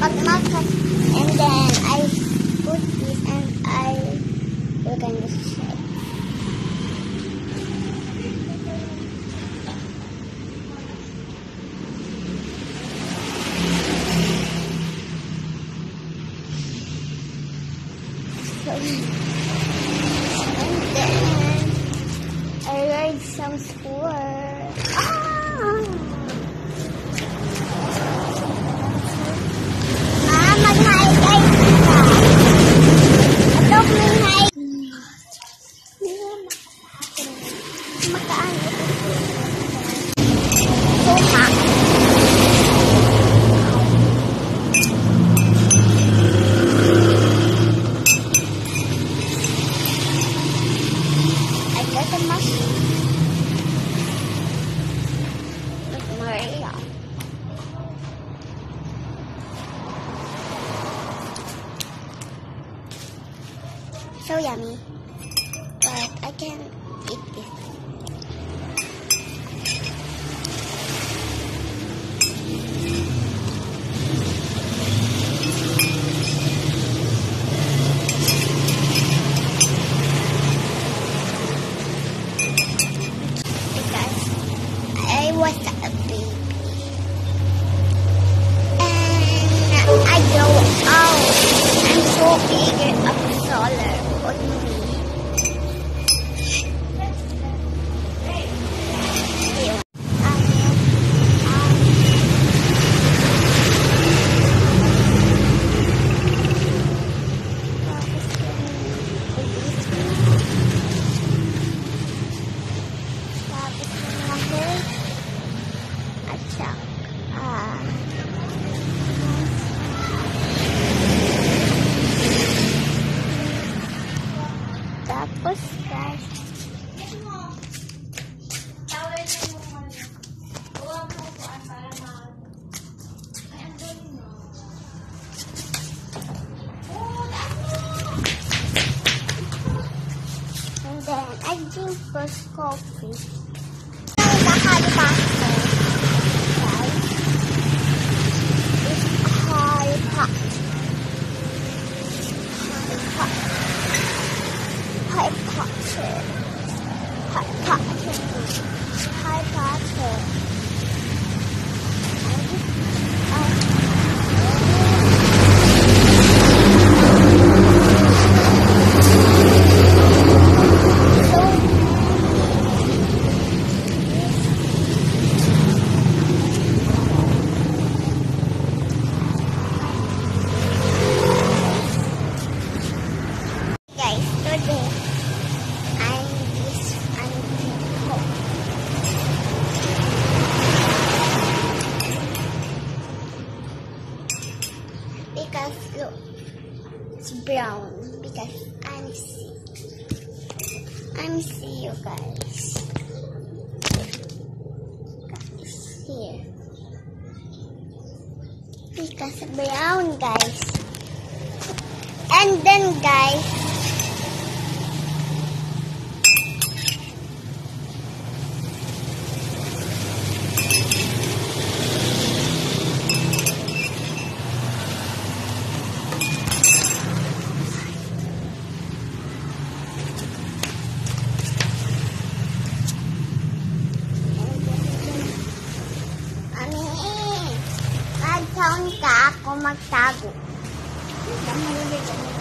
magmakas. And then I put this and I look at this shape. And then I read some word. Mag-hi guys. Ito mag-hi. Makaan ito. Suka. I got a mushroom. Look, Maria. So yummy, but I can't eat this. Because I was a baby. And I grow out. I'm so eager of solar. Tapos guys, and then I drink first coffee. Nakakalita ko guys, it's hot pot. Hot Potter. Hot Potter. Hot Potter. Guys, today because look, it's brown because I'm sick. I'm sick, you guys. Guys, here. Because brown, guys. And then, guys, nag-sound ka ako magtago.